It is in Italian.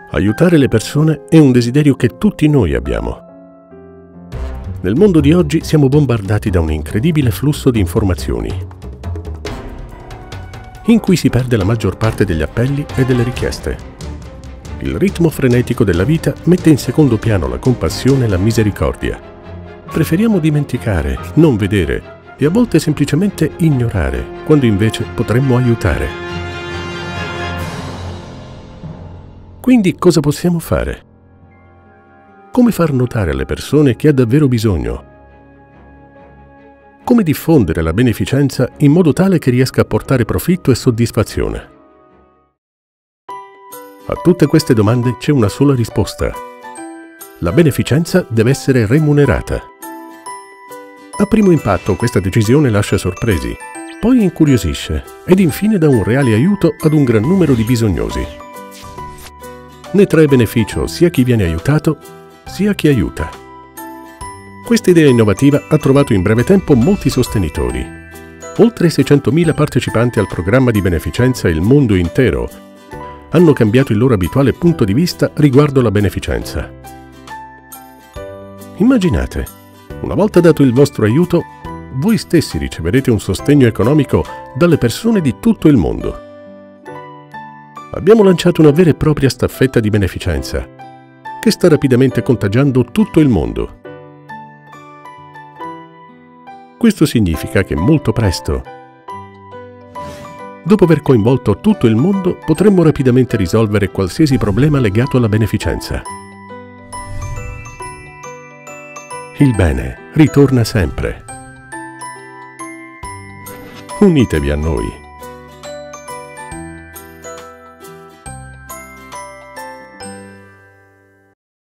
Aiutare le persone è un desiderio che tutti noi abbiamo. Nel mondo di oggi siamo bombardati da un incredibile flusso di informazioni, in cui si perde la maggior parte degli appelli e delle richieste. Il ritmo frenetico della vita mette in secondo piano la compassione e la misericordia. Preferiamo dimenticare, non vedere e a volte semplicemente ignorare, quando invece potremmo aiutare. Quindi cosa possiamo fare? Come far notare alle persone che ha davvero bisogno? Come diffondere la beneficenza in modo tale che riesca a portare profitto e soddisfazione? A tutte queste domande c'è una sola risposta. La beneficenza deve essere remunerata. A primo impatto questa decisione lascia sorpresi, poi incuriosisce ed infine dà un reale aiuto ad un gran numero di bisognosi. Ne trae beneficio sia chi viene aiutato, sia chi aiuta. Questa idea innovativa ha trovato in breve tempo molti sostenitori. Oltre 600.000 partecipanti al programma di beneficenza Il Mondo Intero hanno cambiato il loro abituale punto di vista riguardo la beneficenza. Immaginate, una volta dato il vostro aiuto, voi stessi riceverete un sostegno economico dalle persone di tutto il mondo. Abbiamo lanciato una vera e propria staffetta di beneficenza, che sta rapidamente contagiando tutto il mondo. Questo significa che molto presto, dopo aver coinvolto tutto il mondo, potremmo rapidamente risolvere qualsiasi problema legato alla beneficenza. Il bene ritorna sempre. Unitevi a noi.